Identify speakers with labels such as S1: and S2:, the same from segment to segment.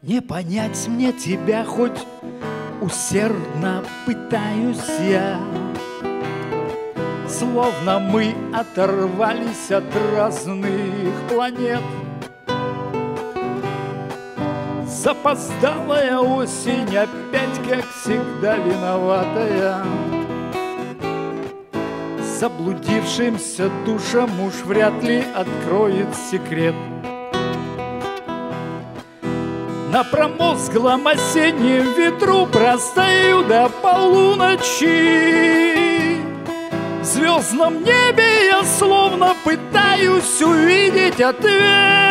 S1: Не понять мне тебя, хоть усердно пытаюсь я. Словно мы оторвались от разных планет. Запоздалая осень опять, как всегда, виноватая. Заблудившимся душам уж вряд ли откроет секрет. На промозглом осеннем ветру простою до полуночи. В звездном небе я словно пытаюсь увидеть ответ.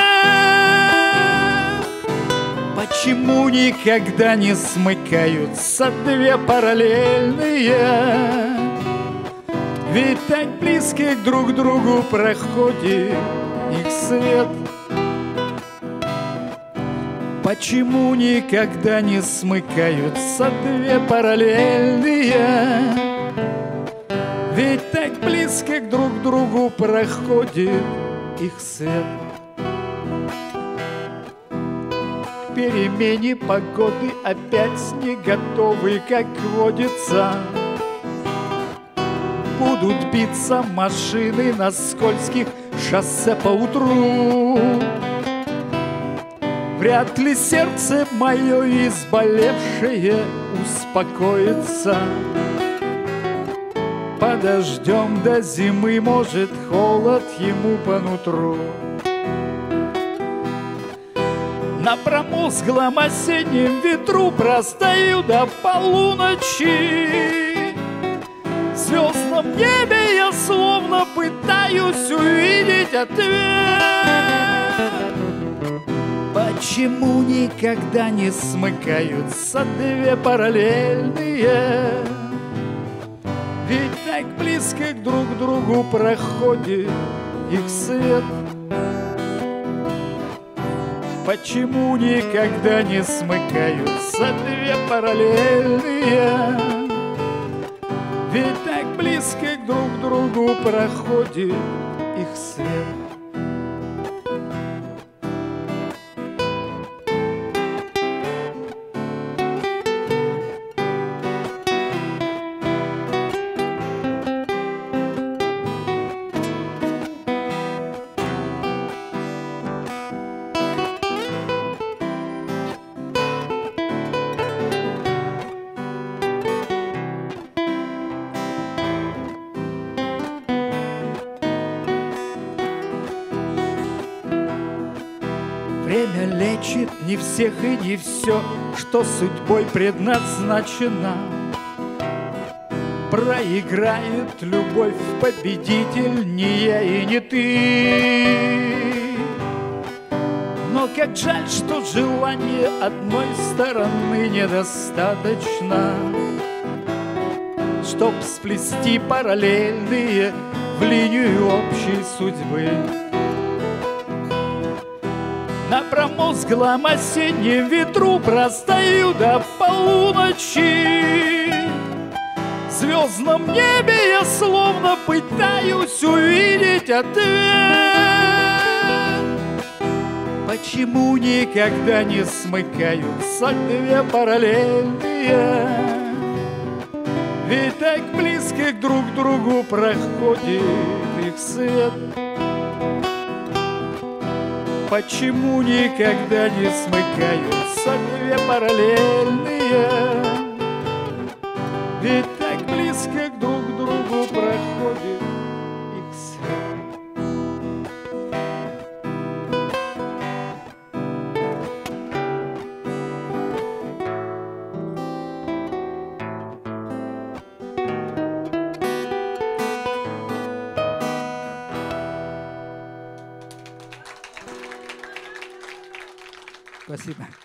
S1: Почему никогда не смыкаются две параллельные? Ведь так близко друг к другу проходит их свет. Почему никогда не смыкаются две параллельные? Ведь так близко друг к другу проходит их свет. К перемене погоды опять не готовы, как водится. Будут биться машины на скользких шоссе поутру. Вряд ли сердце мое изболевшее успокоится. Подождем до зимы, может, холод ему по нутру. На промозглом осеннем ветру простою до полуночи. В звездном небе я словно пытаюсь увидеть ответ. Почему никогда не смыкаются две параллельные? Ведь так близко друг к другу проходит их свет. Почему никогда не смыкаются две параллельные? Ведь так близко друг к другу проходит их свет. Время лечит не всех и не все, что судьбой предназначено. Проиграет любовь победитель, не я и не ты. Но как жаль, что желание одной стороны недостаточно, чтоб сплести параллельные в линию общей судьбы. На промозглом осеннем ветру простою до полуночи. В звездном небе я словно пытаюсь увидеть ответ. Почему никогда не смыкаются две параллельные? Ведь так близко друг к другу проходит их свет. Почему никогда не смыкаются две параллельные? Ведь так близко друг к другу проходит их свет.
S2: Спасибо.